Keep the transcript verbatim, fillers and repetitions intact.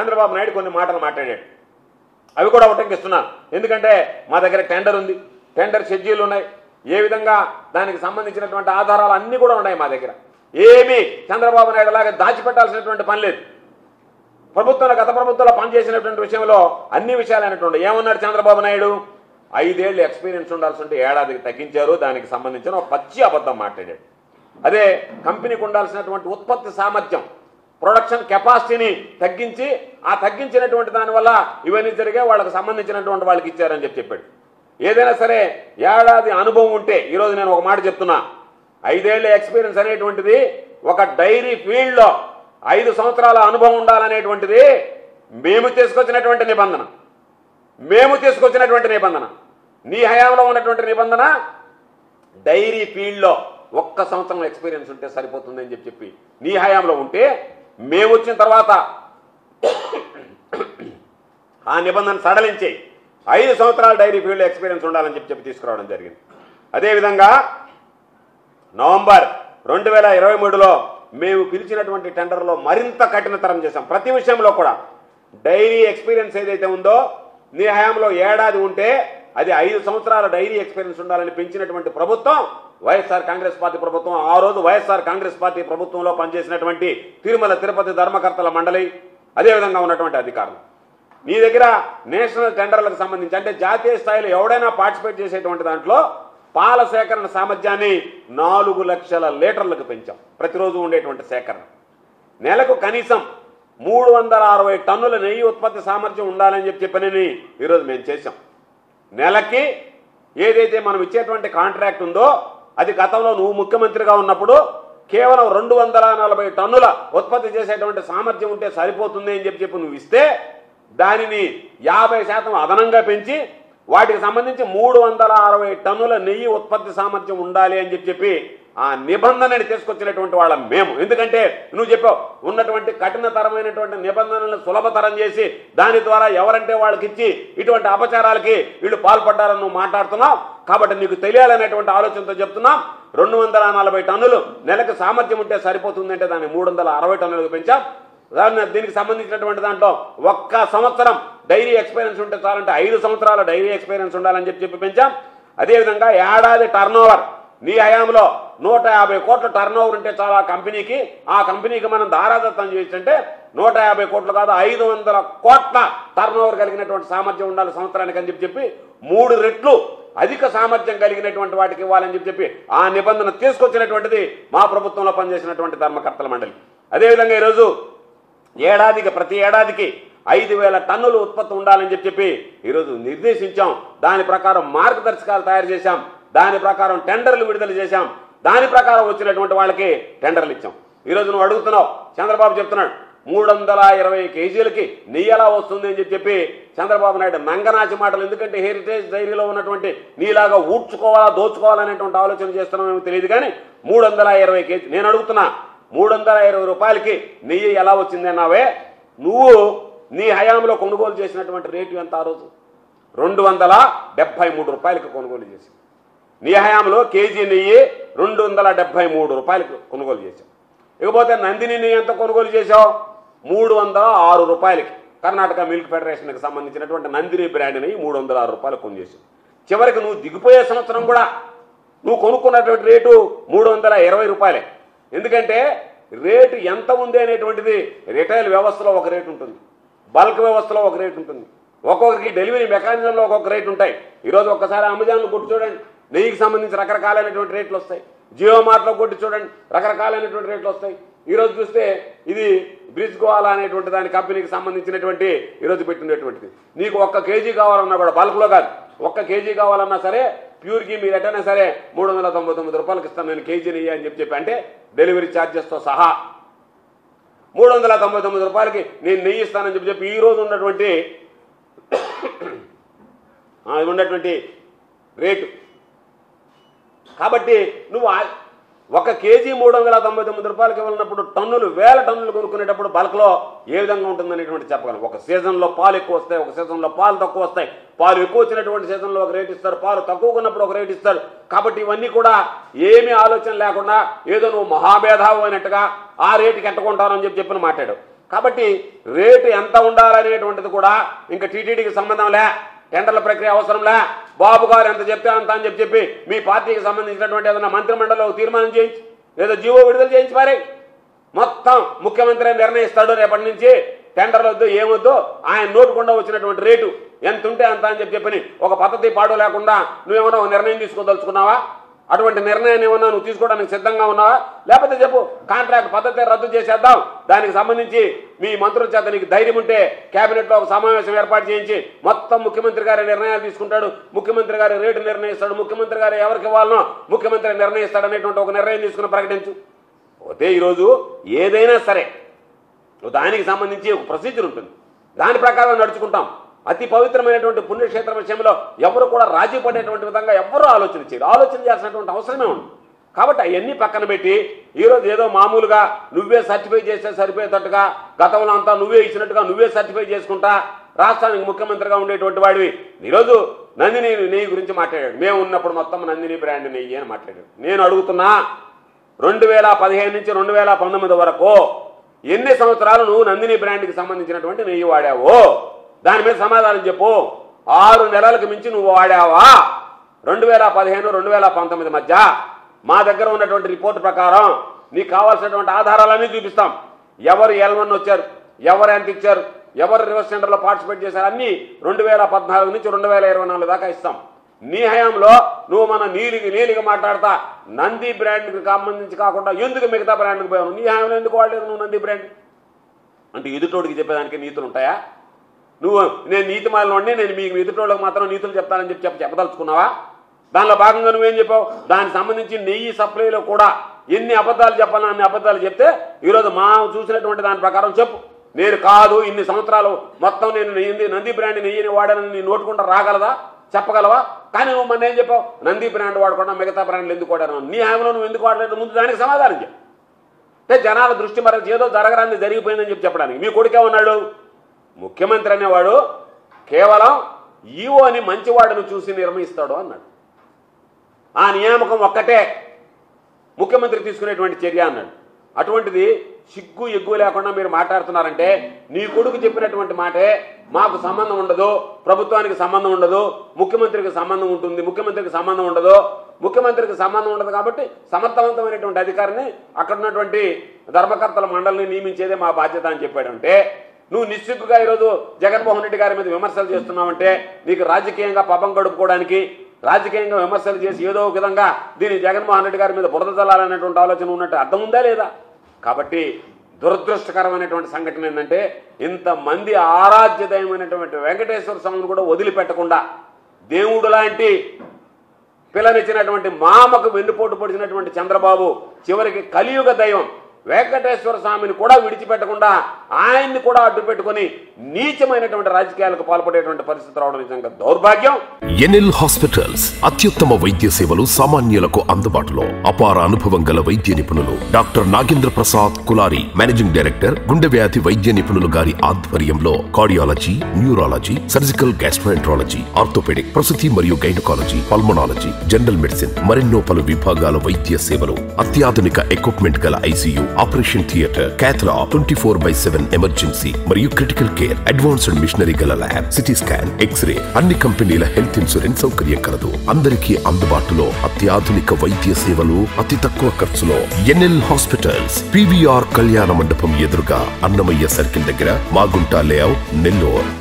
చంద్రబాబు నాయుడు కొన్ని మాటలు మాట్లాడాడు. అవి కూడా ఉటంకిస్తున్నాను. ఎందుకంటే మా దగ్గర టెండర్ ఉంది, టెండర్ షెడ్యూల్ ఉన్నాయి, ఏ విధంగా దానికి సంబంధించినటువంటి ఆధారాలు అన్నీ కూడా ఉన్నాయి మా దగ్గర. ఏమీ చంద్రబాబు నాయుడు లాగా దాచిపెట్టాల్సినటువంటి పని లేదు. ప్రభుత్వంలో గత ప్రభుత్వంలో పనిచేసినటువంటి విషయంలో అన్ని విషయాలైనటువంటి ఏమన్నాడు చంద్రబాబు నాయుడు, ఐదేళ్లు ఎక్స్పీరియన్స్ ఉండాల్సి ఉంటే ఏడాదికి తగ్గించారు, దానికి సంబంధించిన ఒక పచ్చి అబద్ధం మాట్లాడాడు. అదే కంపెనీకి ఉండాల్సినటువంటి ఉత్పత్తి సామర్థ్యం, ప్రొడక్షన్ కెపాసిటీని తగ్గించి ఆ తగ్గించినటువంటి దానివల్ల ఇవన్నీ జరిగే వాళ్ళకి సంబంధించినటువంటి వాళ్ళకి ఇచ్చారని చెప్పి చెప్పాడు. ఏదైనా సరే ఏడాది అనుభవం ఉంటే, ఈరోజు నేను ఒక మాట చెప్తున్నా, ఐదేళ్ల ఎక్స్పీరియన్స్ అనేటువంటిది ఒక డైరీ ఫీల్డ్లో ఐదు సంవత్సరాల అనుభవం ఉండాలనేటువంటిది మేము తీసుకొచ్చినటువంటి నిబంధన మేము తీసుకొచ్చినటువంటి నిబంధన నీ హయాంలో ఉన్నటువంటి నిబంధన డైరీ ఫీల్డ్లో ఒక్క సంవత్సరం ఎక్స్పీరియన్స్ ఉంటే సరిపోతుంది అని చెప్పి చెప్పి నీ హయాంలో ఉంటే, మేము వచ్చిన తర్వాత ఆ నిబంధన సడలించి ఐదు సంవత్సరాల డైరీ ఫీల్డ్ ఎక్స్పీరియన్స్ ఉండాలని చెప్పి చెప్పి తీసుకురావడం జరిగింది. అదేవిధంగా నవంబర్ రెండు వేల ఇరవై మూడులో మేము పిలిచినటువంటి టెండర్లో మరింత కఠినతరం చేశాం. ప్రతి విషయంలో కూడా డైరీ ఎక్స్పీరియన్స్ ఏదైతే ఉందో నీ హయాంలో ఏడాది ఉంటే అది ఐదు సంవత్సరాల డైరీ ఎక్స్పీరియన్స్ ఉండాలని పెంచినటువంటి ప్రభుత్వం వైఎస్ఆర్ కాంగ్రెస్ పార్టీ ప్రభుత్వం. ఆ రోజు వైఎస్ఆర్ కాంగ్రెస్ పార్టీ ప్రభుత్వంలో పనిచేసినటువంటి తిరుమల తిరుపతి ధర్మకర్తల మండలి, అదేవిధంగా ఉన్నటువంటి అధికారులు. నీ దగ్గర నేషనల్ టెండర్లకు సంబంధించి అంటే జాతీయ స్థాయిలో ఎవడైనా పార్టిసిపేట్ చేసేటువంటి దాంట్లో పాల సేకరణ సామర్థ్యాన్ని నాలుగు లక్షల లీటర్లకు పెంచాం. ప్రతిరోజు ఉండేటువంటి సేకరణ నెలకు కనీసం మూడు వందల అరవై టన్నుల నెయ్యి ఉత్పత్తి సామర్థ్యం ఉండాలని చెప్పి చెప్పనని ఈరోజు మేము చేశాం. నెలకి ఏదైతే మనం ఇచ్చేటువంటి కాంట్రాక్ట్ ఉందో అది గతంలో నువ్వు ముఖ్యమంత్రిగా ఉన్నప్పుడు కేవలం రెండు వందల నలభై టన్నుల ఉత్పత్తి చేసేటువంటి సామర్థ్యం ఉంటే సరిపోతుంది అని చెప్పి చెప్పి నువ్వు ఇస్తే దానిని యాభై శాతం అదనంగా పెంచి వాటికి సంబంధించి మూడు వందల అరవై టన్నుల నెయ్యి ఉత్పత్తి సామర్థ్యం ఉండాలి అని చెప్పి చెప్పి ఆ నిబంధనని తీసుకొచ్చినటువంటి వాళ్ళం మేము. ఎందుకంటే నువ్వు చెప్పావు ఉన్నటువంటి కఠినతరమైనటువంటి నిబంధనలను సులభతరం చేసి దాని ద్వారా ఎవరంటే వాళ్ళకి ఇచ్చి ఇటువంటి అపచారాలకి వీళ్ళు పాల్పడ్డారని నువ్వు మాట్లాడుతున్నావు. కాబట్టి నీకు తెలియాలనేటువంటి ఆలోచనతో చెప్తున్నాం. రెండు వందల నలభై టన్నులు నెలకు సామర్థ్యం ఉంటే సరిపోతుందంటే దాన్ని మూడు వందల అరవై టన్నులకు పెంచాం. దాన్ని దీనికి సంబంధించినటువంటి దాంట్లో ఒక్క సంవత్సరం డైరీ ఎక్స్పీరియన్స్ ఉంటే చాలంటే ఐదు సంవత్సరాల డైరీ ఎక్స్పీరియన్స్ ఉండాలని చెప్పి చెప్పి పెంచాం. అదేవిధంగా ఏడాది టర్న్ ఓవర్ నీ హయాంలో నూట యాభై కోట్ల టర్న్ ఓవర్ ఉంటే చాలా కంపెనీకి, ఆ కంపెనీకి మనం దారాదత్తం చేయొచ్చంటే నూట యాభై కోట్లు కాదు ఐదు వందల కోట్ల టర్న్ ఓవర్ కలిగినటువంటి సామర్థ్యం ఉండాలి సంవత్సరానికి అని చెప్పి చెప్పి మూడు రెట్లు అధిక సామర్థ్యం కలిగినటువంటి వాటికి ఇవ్వాలని చెప్పి చెప్పి ఆ నిబంధన తీసుకొచ్చినటువంటిది మా ప్రభుత్వంలో పనిచేసినటువంటి ధర్మకర్తల మండలి. అదేవిధంగా ఈరోజు ఏడాదికి ప్రతి ఏడాదికి ఐదు వేల టన్నులు ఉత్పత్తి ఉండాలని చెప్పి చెప్పి ఈరోజు నిర్దేశించాం. దాని ప్రకారం మార్గదర్శకాలు తయారు చేశాం. దాని ప్రకారం టెండర్లు విడుదల చేశాం. దాని ప్రకారం వచ్చినటువంటి వాళ్ళకి టెండర్లు ఇచ్చాం. ఈరోజు నువ్వు అడుగుతున్నావు, చంద్రబాబు చెప్తున్నాడు మూడు వందల ఇరవై కేజీలకి నెయ్యి ఎలా వస్తుంది అని చెప్పి చెప్పి చంద్రబాబు నాయుడు నంగనాచి మాటలు. ఎందుకంటే హెరిటేజ్ డైరీలో ఉన్నటువంటి నీలాగా ఊడ్చుకోవాలా దోచుకోవాలనేటువంటి ఆలోచన చేస్తున్నామేమో తెలియదు కానీ మూడు వందల ఇరవై కేజీ నేను అడుగుతున్నా, మూడు వందల ఇరవై రూపాయలకి నెయ్యి ఎలా వచ్చింది అన్నావే, నువ్వు నీ హయాంలో కొనుగోలు చేసినటువంటి రేటు ఎంత? ఆ రోజు రెండు వందల డెబ్బై మూడు రూపాయలకి కొనుగోలు చేసి నీ హయాంలో కేజీ నెయ్యి రెండు వందల డెబ్బై మూడు రూపాయలకు కొనుగోలు చేశావు. ఇకపోతే నందిని నెయ్యి ఎంత కొనుగోలు చేశావు? మూడు వందల ఆరు రూపాయలకి కర్ణాటక మిల్క్ ఫెడరేషన్కి సంబంధించినటువంటి నందిని బ్రాండ్ నెయ్యి మూడు వందల ఆరు రూపాయలకు కొను చేశావు. చివరికి నువ్వు దిగిపోయే సంవత్సరం కూడా నువ్వు కొనుక్కున్నటువంటి రేటు మూడు వందల ఇరవై రూపాయలే. ఎందుకంటే రేటు ఎంత ఉంది అనేటువంటిది రిటైల్ వ్యవస్థలో ఒక రేటు ఉంటుంది, బల్క్ వ్యవస్థలో ఒక రేటు ఉంటుంది, ఒక్కొక్కరికి డెలివరీ మెకానిజంలో ఒక్కొక్క రేటు ఉంటాయి. ఈరోజు ఒక్కసారి అమెజాన్లో కొట్టి చూడండి, నెయ్యికి సంబంధించి రకరకాలైనటువంటి రేట్లు వస్తాయి. జియో మార్ట్లో కొట్టి చూడండి, రకరకాలైనటువంటి రేట్లు వస్తాయి. ఈరోజు చూస్తే ఇది బ్రిడ్జ్ గోవాలా అనేటువంటి దాని కంపెనీకి సంబంధించినటువంటి ఈరోజు పెట్టినటువంటిది. నీకు ఒక్క కేజీ కావాలన్నా కూడా బల్క్లో కాదు, ఒక్క కేజీ కావాలన్నా సరే ప్యూర్కి మీరు ఎట్టైనా సరే మూడు వందల తొంభై తొమ్మిది రూపాయలకి ఇస్తాను నేను కేజీ నెయ్యి అని చెప్పి చెప్పి అంటే డెలివరీ ఛార్జెస్తో సహా మూడు వందల తొంభై తొమ్మిది రూపాయలకి నేను నెయ్యి ఇస్తానని చెప్పి చెప్పి ఈరోజు ఉన్నటువంటి ఉన్నటువంటి రేటు. కాబట్టి నువ్వు ఒక కేజీ మూడు వందల తొంభై తొమ్మిది రూపాయలకి ఇవ్వాలన్నప్పుడు టన్నులు వేల టన్నులు కొనుక్కునేటప్పుడు బల్క్లో ఏ విధంగా ఉంటుందనేటువంటి చెప్పగలను. ఒక సీజన్లో పాలు ఎక్కువ వస్తాయి, ఒక సీజన్లో పాలు తక్కువ వస్తాయి. పాలు ఎక్కువ వచ్చినటువంటి సీజన్లో ఒక రేటు ఇస్తారు, పాలు తక్కువ ఉన్నప్పుడు ఒక రేటు ఇస్తారు. కాబట్టి ఇవన్నీ కూడా ఏమీ ఆలోచన లేకుండా ఏదో నువ్వు మహాభేదావు అయినట్టుగా ఆ రేటుకి ఎట్టుకుంటానని చెప్పి చెప్పిన మాట్లాడావు. కాబట్టి రేటు ఎంత ఉండాలనేటువంటిది కూడా ఇంకా టీటీడీకి సంబంధం లే, టెండర్ల ప్రక్రియ అవసరం లే, బాబు గారు ఎంత చెప్తే అంత అని చెప్పి చెప్పి మీ పార్టీకి సంబంధించినటువంటి ఏదైనా మంత్రిమండలిలో తీర్మానం చేయించి లేదా జీవో విడుదల చేయించి పారే, మొత్తం ముఖ్యమంత్రి నిర్ణయిస్తాడు రేపటి నుంచి టెండర్లు వద్దు ఏమొద్దు, ఆయన నోటుకుండా వచ్చినటువంటి రేటు ఎంత ఉంటే అంత అని చెప్పి చెప్పని ఒక పద్ధతి పాడు లేకుండా నువ్వేమన్నా ఒక నిర్ణయం తీసుకోదలుచుకున్నావా? అటువంటి నిర్ణయాన్ని ఏమన్నా నువ్వు తీసుకోవడానికి సిద్ధంగా ఉన్నావా? లేకపోతే చెప్పు కాంట్రాక్ట్ పద్ధతి రద్దు చేసేద్దాం, దానికి సంబంధించి మీ మంత్రుల చేత నీకు ధైర్యం ఉంటే కేబినెట్లో ఒక సమావేశం ఏర్పాటు చేయించి మొత్తం ముఖ్యమంత్రి గారి నిర్ణయాలు తీసుకుంటాడు, ముఖ్యమంత్రి గారి రేటు నిర్ణయిస్తాడు, ముఖ్యమంత్రి గారు ఎవరికి ఇవ్వాలనో ముఖ్యమంత్రి నిర్ణయిస్తాడు అనేటువంటి ఒక నిర్ణయం తీసుకుని ప్రకటించు. పోతే ఈరోజు ఏదైనా సరే దానికి సంబంధించి ఒక ప్రొసీజర్ ఉంటుంది, దాని ప్రకారం నడుచుకుంటాం. అతి పవిత్రమైనటువంటి పుణ్యక్షేత్రం విషయంలో ఎవరు కూడా రాజీ పడేటువంటి విధంగా ఎవరు ఆలోచన చేయరు, ఆలోచన చేయాల్సినటువంటి అవసరమే ఉంది. కాబట్టి అవన్నీ పక్కన పెట్టి ఈరోజు ఏదో మామూలుగా నువ్వే సర్టిఫై చేస్తే సరిపోయేటట్టుగా గతంలో అంతా నువ్వే ఇచ్చినట్టుగా నువ్వే సర్టిఫై చేసుకుంటా రాష్ట్రానికి ముఖ్యమంత్రిగా ఉండేటువంటి వాడివి ఈరోజు నందిని నెయ్యి గురించి మాట్లాడాడు. మేము ఉన్నప్పుడు మొత్తం నందిని బ్రాండ్ నెయ్యి అని మాట్లాడాడు. నేను అడుగుతున్నా, రెండు వేల పదిహేను నుంచి రెండు వేల పంతొమ్మిది వరకు ఎన్ని సంవత్సరాలు నువ్వు నందిని బ్రాండ్కి సంబంధించినటువంటి నెయ్యి వాడావో దాని మీద సమాధానం చెప్పు. ఆరు నెలలకు మించి నువ్వు వాడావా? రెండు వేల పదిహేను రెండు వేల పంతొమ్మిది మధ్య మా దగ్గర ఉన్నటువంటి రిపోర్ట్ ప్రకారం నీకు కావాల్సినటువంటి ఆధారాలన్నీ చూపిస్తాం. ఎవరు ఎల్ వన్ వచ్చారు, ఎవరు ఎంత ఇచ్చారు, ఎవరు రివర్స్ టెండర్లో పార్టిసిపేట్ చేశారు, అన్నీ రెండు వేల పద్నాలుగు నుంచి రెండు వేల ఇరవై నాలుగు దాకా ఇస్తాం. నీ హయాంలో నువ్వు మన నీలికి నీలిగా మాట్లాడతా నంది బ్రాండ్కి సంబంధించి కాకుండా ఎందుకు మిగతా బ్రాండ్కి పోయావు? నీ హయాంలో ఎందుకు వాడలేదు నువ్వు నంది బ్రాండ్? అంటే ఎదుటోడికి చెప్పేదానికి నీతులు ఉంటాయా? నువ్వు నేను నీతిమాలని నేను మీకు ఎదుటోళ్ళకి మాత్రం నీతులు చెప్తానని చెప్పి చెప్ప చెప్పదలుచుకున్నావా? దానిలో భాగంగా నువ్వేం చెప్పావు? దానికి సంబంధించి నెయ్యి సప్లైలో కూడా ఎన్ని అబద్ధాలు చెప్పాలని అన్ని అబద్ధాలు చెప్తే ఈరోజు మా చూసినటువంటి దాని ప్రకారం చెప్పు. నేను కాదు ఇన్ని సంవత్సరాలు మొత్తం నేను నెయ్యి నంది బ్రాండ్ నెయ్యిని వాడానని నీ నోటుకుంటా రాగలదా, చెప్పగలవా? కానీ నువ్వు మన ఏం చెప్పావు? నంది బ్రాండ్ వాడకుండా మిగతా బ్రాండ్లు ఎందుకు వాడాను? నీ హామీలో నువ్వు ఎందుకు వాడలేదు? ముందు దానికి సమాధానం చెప్పు. అంటే జనాల దృష్టి మరి ఏదో జరగరాంది జరిగిపోయిందని చెప్పి చెప్పడానికి మీ కొడుకే ఉన్నాడు. ముఖ్యమంత్రి అనేవాడు కేవలం ఈవోని మంచివాడును చూసి నిర్ణయిస్తాడు అన్నాడు. ఆ నియామకం ఒక్కటే ముఖ్యమంత్రి తీసుకునేటువంటి చర్య అన్నాడు. అటువంటిది సిగ్గు ఎగ్గు లేకుండా మీరు మాట్లాడుతున్నారంటే నీ కొడుకు చెప్పినటువంటి మాటే మాకు సంబంధం ఉండదు, ప్రభుత్వానికి సంబంధం ఉండదు, ముఖ్యమంత్రికి సంబంధం ఉంటుంది, ముఖ్యమంత్రికి సంబంధం ఉండదు, ముఖ్యమంత్రికి సంబంధం ఉండదు కాబట్టి సమర్థవంతమైనటువంటి అధికారిని అక్కడ ఉన్నటువంటి ధర్మకర్తల మండలిని నియమించేదే మా బాధ్యత అని చెప్పాడంటే నువ్వు నిశ్చిగ్గుగా ఈరోజు జగన్మోహన్ రెడ్డి గారి మీద విమర్శలు చేస్తున్నావంటే నీకు రాజకీయంగా పబ్బం గడుపుకోవడానికి రాజకీయంగా విమర్శలు చేసి ఏదో ఒక విధంగా దీన్ని జగన్మోహన్ రెడ్డి గారి మీద బురద చల్లాలనేటువంటి ఆలోచన ఉన్నట్టు అర్థం ఉందా లేదా? కాబట్టి దురదృష్టకరమైనటువంటి సంఘటన ఏంటంటే ఇంతమంది ఆరాధ్యదయమైనటువంటి వెంకటేశ్వర స్వామిని కూడా వదిలిపెట్టకుండా దేవుడు లాంటి పిల్లనిచ్చినటువంటి మామకు వెన్నుపోటు పొడిచినటువంటి చంద్రబాబు చివరికి కలియుగ దైవం వెంకటేశ్వర స్వామిని కూడా విడిచిపెట్టకుండా ఆయన్ని కూడా అడ్డు పెట్టుకుని నీచమైనటువంటి రాజకీయాలకు పాల్పడేటువంటి పరిస్థితి రావడం నిజంగా దౌర్భాగ్యం. ఎన్ఎల్ హాస్పిటల్స్ అత్యుత్తమ వైద్య సేవలు సామాన్యులకు అందుబాటులో. అపార అనుభవం గల వైద్య నిపుణులు doctor Nagendra Prasad Kulari managing director, గుండె వ్యాధి వైద్య నిపుణులు గారి ఆధ్వర్యంలో cardiology, neurology, surgical gastroenterology, orthopedic, ప్రసూతి మరియు గైనకాలజీ, పల్మనాలజీ, జనరల్ మెడిసిన్ మరెన్నో పలు విభాగాల వైద్య సేవలు, అత్యాధునిక ఎక్విప్మెంట్ గల ICU, operation theatre, cath lab, twenty four by seven emergency మరియు క్రిటికల్ కేర్, అడ్వాన్స్డ్ మిషనరీ గల ల్యాబ్, సిటీ స్కాన్, ఎక్స్రే, అన్ని కంపెనీల హెల్త్ ఇన్సూరెన్స్ సౌకర్యం కలదు. అందరికీ అందుబాటులో అత్యాధునిక వైద్య సేవలు అతి తక్కువ ఖర్చులో. ఎన్ఎల్ హాస్పిటల్స్, పీవీఆర్ కళ్యాణ మండపం ఎదురుగా, అన్నమయ్య సర్కిల్ దగ్గర, మాగుంట లేఅవుట్, నెల్లూరు.